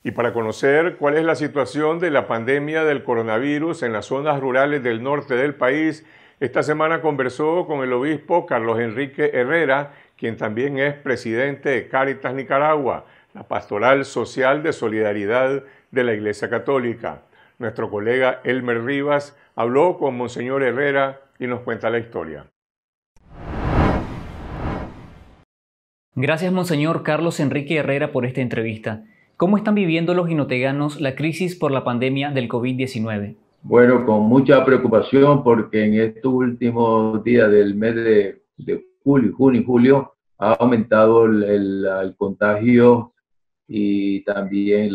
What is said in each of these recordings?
Y para conocer cuál es la situación de la pandemia del coronavirus en las zonas rurales del norte del país, esta semana conversó con el obispo Carlos Enrique Herrera, quien también es presidente de Cáritas Nicaragua, la pastoral social de solidaridad de la Iglesia Católica. Nuestro colega Elmer Rivas habló con Monseñor Herrera y nos cuenta la historia. Gracias, Monseñor Carlos Enrique Herrera, por esta entrevista. ¿Cómo están viviendo los jinoteganos la crisis por la pandemia del COVID-19? Bueno, con mucha preocupación porque en estos últimos días del mes de junio y julio ha aumentado el contagio y también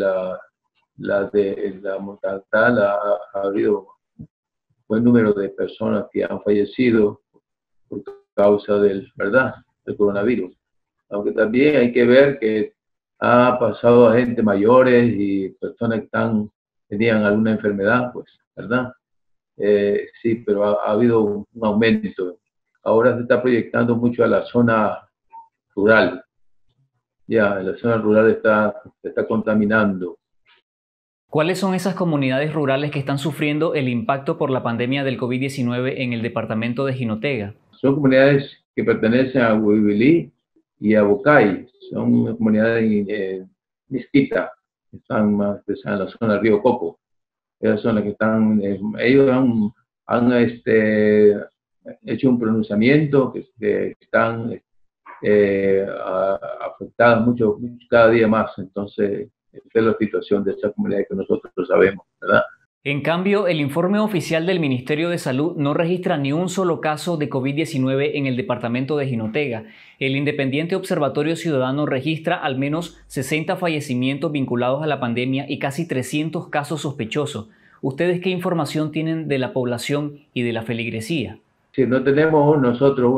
la mortalidad. Ha habido un buen número de personas que han fallecido por causa del coronavirus. Aunque también hay que ver que ha pasado a gente mayores y personas que tenían alguna enfermedad, pues, ¿verdad? Sí, pero ha habido un aumento. Ahora se está proyectando mucho a la zona rural. Ya, la zona rural se está contaminando. ¿Cuáles son esas comunidades rurales que están sufriendo el impacto por la pandemia del COVID-19 en el departamento de Jinotega? Son comunidades que pertenecen a Huibilí y a Bocay. Son comunidades mixtas, que están más en la zona del río Coco. Ellas son las que están, ellos han hecho un pronunciamiento que están afectadas mucho cada día más. Entonces, esta es la situación de esta comunidad que nosotros sabemos, ¿verdad? En cambio, el informe oficial del Ministerio de Salud no registra ni un solo caso de COVID-19 en el departamento de Jinotega. El Independiente Observatorio Ciudadano registra al menos 60 fallecimientos vinculados a la pandemia y casi 300 casos sospechosos. ¿Ustedes qué información tienen de la población y de la feligresía? Si no tenemos nosotros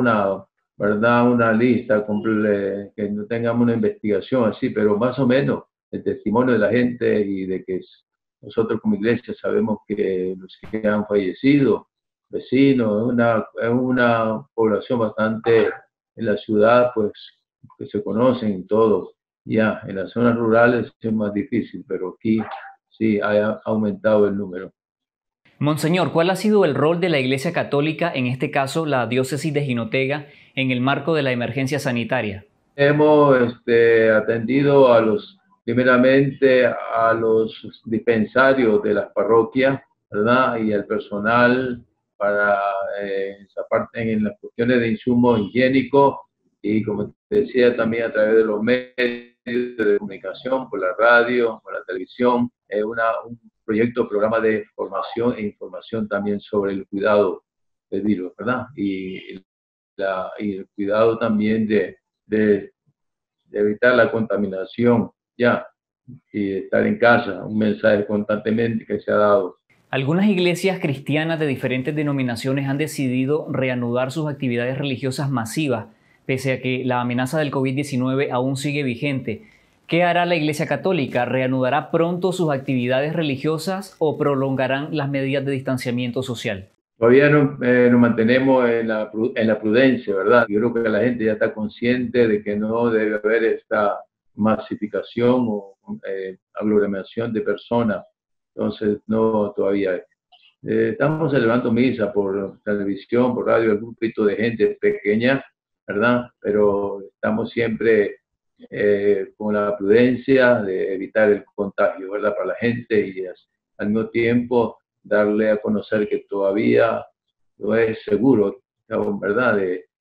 una lista que no tengamos una investigación así, pero más o menos el testimonio de la gente y de que nosotros como iglesia sabemos que los que han fallecido, vecinos, es una población bastante en la ciudad, pues que se conocen todos. Ya, en las zonas rurales es más difícil, pero aquí sí ha aumentado el número. Monseñor, ¿cuál ha sido el rol de la Iglesia Católica, en este caso la diócesis de Jinotega, en el marco de la emergencia sanitaria? Hemos atendido primeramente a los dispensarios de las parroquias, ¿verdad? Y el personal para esa parte en las cuestiones de insumos higiénicos y, como te decía, también a través de los medios de comunicación, por la radio, por la televisión, un programa de formación e información también sobre el cuidado del virus, ¿verdad? Y el cuidado también de evitar la contaminación, ya, y estar en casa, un mensaje constantemente que se ha dado. Algunas iglesias cristianas de diferentes denominaciones han decidido reanudar sus actividades religiosas masivas, pese a que la amenaza del COVID-19 aún sigue vigente. ¿Qué hará la Iglesia Católica? ¿Reanudará pronto sus actividades religiosas o prolongarán las medidas de distanciamiento social? Todavía nos mantenemos en la prudencia, ¿verdad? Yo creo que la gente ya está consciente de que no debe haber esta masificación o aglomeración de personas. Entonces, no, todavía. Estamos celebrando misa por televisión, por radio, algún grupito de gente pequeña, ¿verdad? Pero estamos siempre con la prudencia de evitar el contagio, ¿verdad? Para la gente y al mismo tiempo darle a conocer que todavía no es seguro, ¿verdad?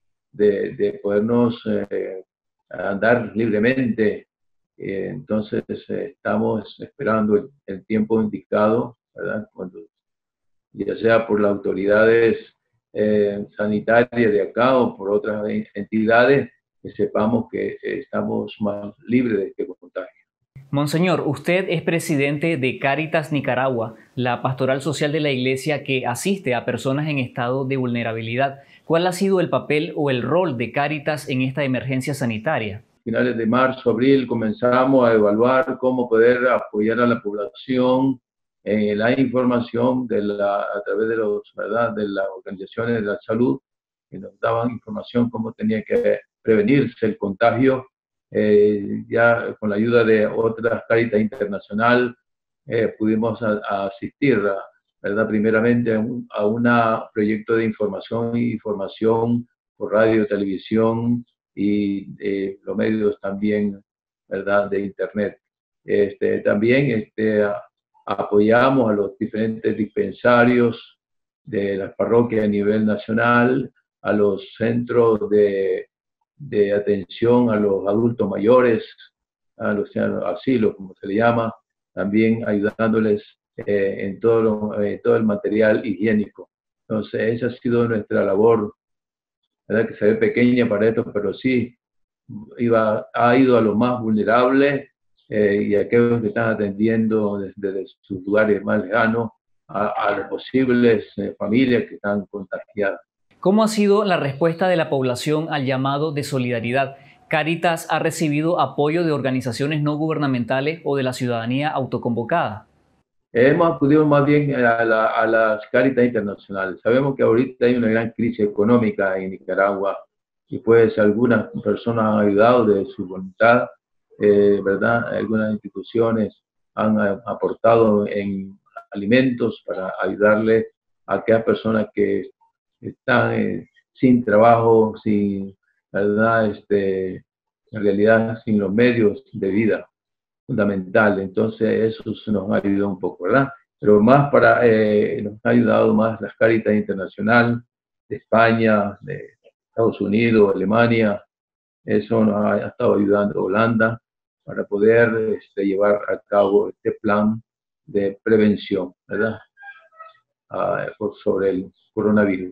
De podernos andar libremente. Entonces estamos esperando el tiempo indicado, ¿verdad? Ya sea por las autoridades sanitarias de acá o por otras entidades, que sepamos que estamos más libres de este contagio. Monseñor, usted es presidente de Cáritas Nicaragua, la pastoral social de la Iglesia que asiste a personas en estado de vulnerabilidad. ¿Cuál ha sido el papel o el rol de Cáritas en esta emergencia sanitaria? Finales de marzo, abril, comenzamos a evaluar cómo poder apoyar a la población en la información a través de de las organizaciones de la salud, que nos daban información cómo tenía que prevenirse el contagio ya con la ayuda de otras Cáritas Internacional pudimos asistir, ¿verdad? Primeramente a un proyecto de información por radio, televisión y los medios también, ¿verdad? De Internet. También apoyamos a los diferentes dispensarios de las parroquias a nivel nacional, a los centros de atención a los adultos mayores, a los asilos, como se le llama, también ayudándoles en todo el material higiénico. Entonces, esa ha sido nuestra labor, ¿verdad? Que se ve pequeña para esto, pero sí ha ido a los más vulnerables y a aquellos que están atendiendo desde sus lugares más lejanos a las posibles familias que están contagiadas. ¿Cómo ha sido la respuesta de la población al llamado de solidaridad? ¿Cáritas ha recibido apoyo de organizaciones no gubernamentales o de la ciudadanía autoconvocada? Hemos acudido más bien a las Cáritas internacionales. Sabemos que ahorita hay una gran crisis económica en Nicaragua y pues algunas personas han ayudado de su voluntad, ¿verdad? Algunas instituciones han aportado en alimentos para ayudarle a aquellas personas que están sin trabajo, sin, ¿verdad? En realidad sin los medios de vida fundamental. Entonces eso nos ha ayudado un poco, ¿verdad? Pero más nos ha ayudado más las Cáritas Internacional de España, de Estados Unidos, Alemania. Eso nos ha estado ayudando Holanda para poder llevar a cabo este plan de prevención, ¿verdad? Sobre el coronavirus.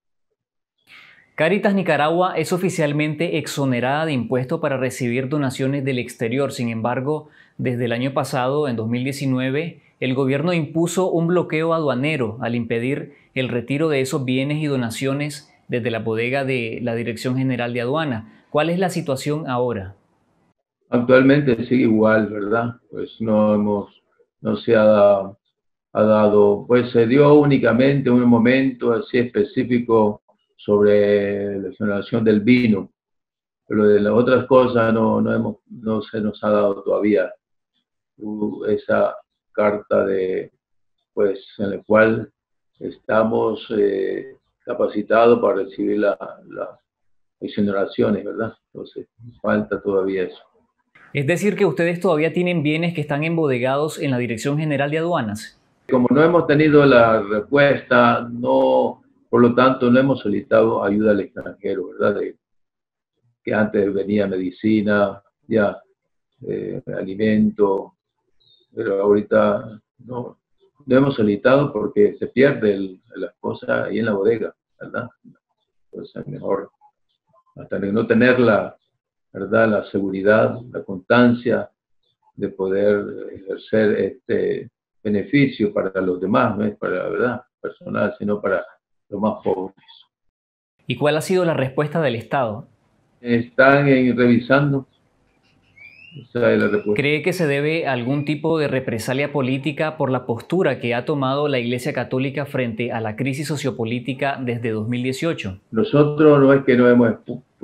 Cáritas Nicaragua es oficialmente exonerada de impuestos para recibir donaciones del exterior. Sin embargo, desde el año pasado, en 2019, el gobierno impuso un bloqueo aduanero al impedir el retiro de esos bienes y donaciones desde la bodega de la Dirección General de Aduana. ¿Cuál es la situación ahora? Actualmente sigue igual, ¿verdad? Pues no se ha dado, pues se dio únicamente un momento así específico sobre la exoneración del vino, pero de las otras cosas no se nos ha dado todavía esa carta pues, en la cual estamos capacitados para recibir las exoneraciones, ¿verdad? Entonces, falta todavía eso. Es decir, que ustedes todavía tienen bienes que están embodegados en la Dirección General de Aduanas. Como no hemos tenido la respuesta, por lo tanto, no hemos solicitado ayuda al extranjero, ¿verdad? Que antes venía medicina, ya alimento, pero ahorita no hemos solicitado porque se pierde las cosas ahí en la bodega, ¿verdad? Pues es mejor, hasta no tener ¿verdad? La seguridad, la constancia de poder ejercer este beneficio para los demás, no es para la verdad personal, sino para los más pobres. ¿Y cuál ha sido la respuesta del Estado? Están revisando. Esa es la respuesta. ¿Cree que se debe a algún tipo de represalia política por la postura que ha tomado la Iglesia Católica frente a la crisis sociopolítica desde 2018? Nosotros no es que nos hemos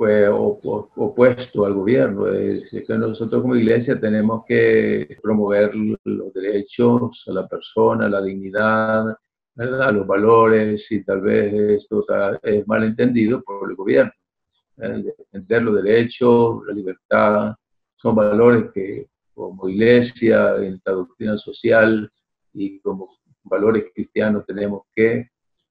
opuesto al gobierno, es que nosotros como iglesia tenemos que promover los derechos a la persona, la dignidad, ¿verdad? Los valores, y tal vez esto es mal entendido por el gobierno. Defender los derechos, la libertad, son valores que como iglesia, en la doctrina social y como valores cristianos tenemos que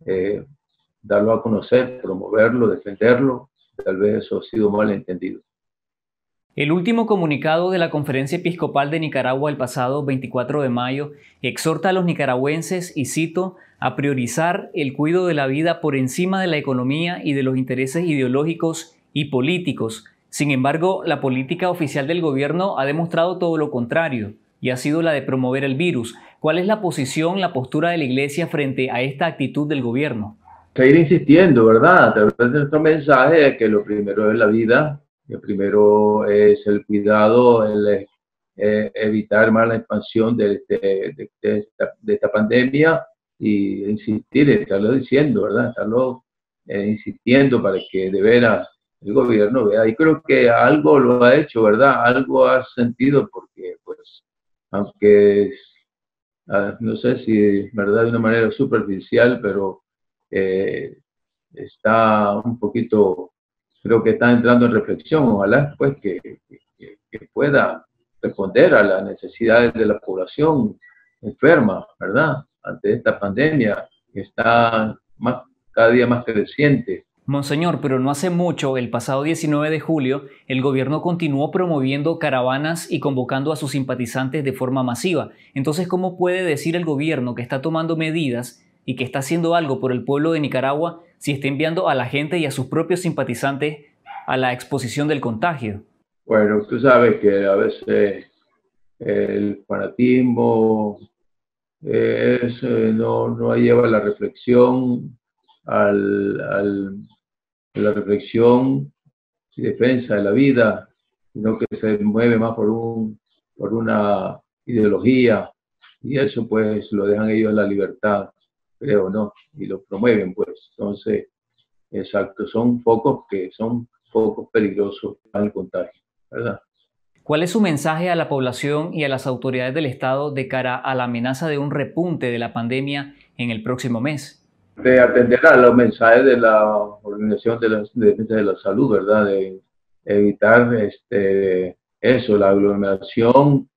darlo a conocer, promoverlo, defenderlo. Tal vez eso ha sido mal entendido. El último comunicado de la Conferencia Episcopal de Nicaragua el pasado 24 de mayo exhorta a los nicaragüenses, y cito, a priorizar el cuidado de la vida por encima de la economía y de los intereses ideológicos y políticos. Sin embargo, la política oficial del gobierno ha demostrado todo lo contrario y ha sido la de promover el virus. ¿Cuál es la postura de la Iglesia frente a esta actitud del gobierno? Seguir insistiendo, ¿verdad? A través de nuestro mensaje es que lo primero es la vida, lo primero es el cuidado, el evitar más la expansión de esta pandemia y insistir, estarlo diciendo, ¿verdad? Estarlo insistiendo para que de veras el gobierno vea. Y creo que algo lo ha hecho, ¿verdad? Algo ha sentido porque, pues, aunque no sé si, ¿verdad? De una manera superficial, pero está un poquito, creo que está entrando en reflexión. Ojalá, pues, que pueda responder a las necesidades de la población enferma, ¿verdad? Ante esta pandemia que está cada día más creciente. Monseñor, pero no hace mucho, el pasado 19 de julio, el gobierno continuó promoviendo caravanas y convocando a sus simpatizantes de forma masiva. Entonces, ¿cómo puede decir el gobierno que está tomando medidas y que está haciendo algo por el pueblo de Nicaragua si está enviando a la gente y a sus propios simpatizantes a la exposición del contagio? Bueno, tú sabes que a veces el fanatismo no lleva la reflexión la reflexión y defensa de la vida, sino que se mueve más por una ideología, y eso pues lo dejan ellos en la libertad, creo, ¿no? Y lo promueven, pues. Entonces, exacto, son focos peligrosos para el contagio, ¿verdad? ¿Cuál es su mensaje a la población y a las autoridades del Estado de cara a la amenaza de un repunte de la pandemia en el próximo mes? De atender a los mensajes de la Organización de Defensa de la Salud, ¿verdad? De evitar eso, la aglomeración,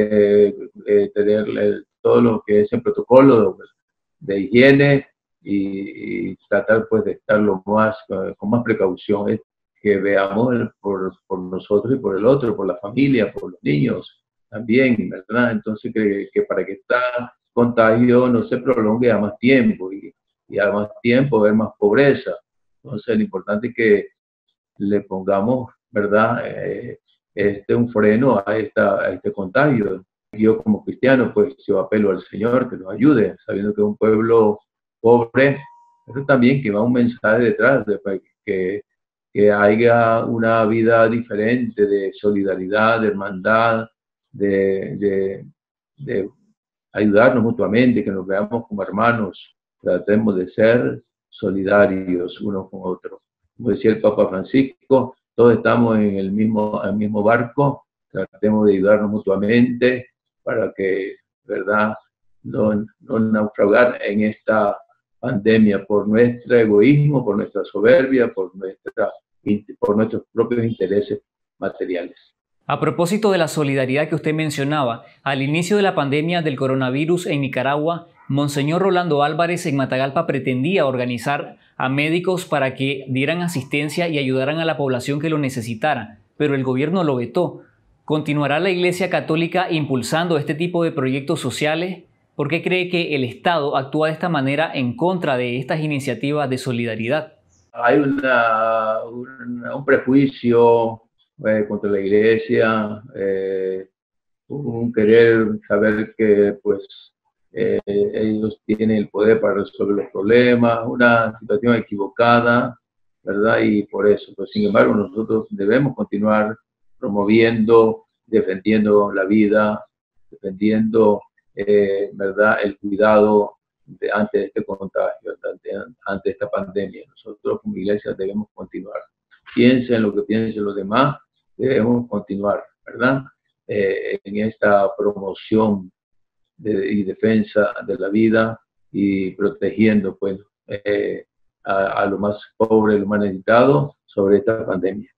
tener todo lo que es el protocolo de higiene y tratar pues de estar con más precaución, que veamos por nosotros y por el otro, por la familia, por los niños también, ¿verdad? Entonces que para que este contagio no se prolongue a más tiempo y a más tiempo ver más pobreza. Entonces lo importante es que le pongamos, ¿verdad? Un freno a este contagio. Yo como cristiano, pues yo apelo al Señor que nos ayude, sabiendo que es un pueblo pobre, pero también que va un mensaje detrás, que haya una vida diferente de solidaridad, de hermandad, de ayudarnos mutuamente, que nos veamos como hermanos, tratemos de ser solidarios unos con otros. Como decía el Papa Francisco, todos estamos en el mismo barco, tratemos de ayudarnos mutuamente para que, ¿verdad?, no naufragar en esta pandemia por nuestro egoísmo, por nuestra soberbia, por nuestros propios intereses materiales. A propósito de la solidaridad que usted mencionaba, al inicio de la pandemia del coronavirus en Nicaragua, Monseñor Rolando Álvarez en Matagalpa pretendía organizar a médicos para que dieran asistencia y ayudaran a la población que lo necesitara, pero el gobierno lo vetó. ¿Continuará la Iglesia Católica impulsando este tipo de proyectos sociales? ¿Por qué cree que el Estado actúa de esta manera en contra de estas iniciativas de solidaridad? Hay un prejuicio contra la Iglesia, un querer saber que pues ellos tienen el poder para resolver los problemas, una situación equivocada, ¿verdad? Y por eso, pues sin embargo, nosotros debemos continuar promoviendo, defendiendo la vida, defendiendo, ¿verdad?, el cuidado ante este contagio, ante esta pandemia. Nosotros como iglesia debemos continuar. Piensen lo que piensen los demás, debemos continuar, ¿verdad?, en esta promoción y defensa de la vida y protegiendo pues a lo más pobre, lo más necesitado sobre esta pandemia.